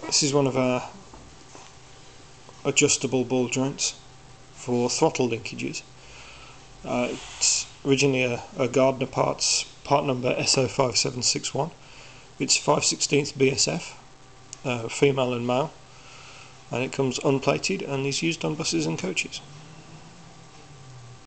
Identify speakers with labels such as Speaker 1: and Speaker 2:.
Speaker 1: This is one of our adjustable ball joints for throttle linkages. It's originally a Gardner part number SO5761. It's 5/16 BSF, female and male, and it comes unplated and is used on buses and coaches.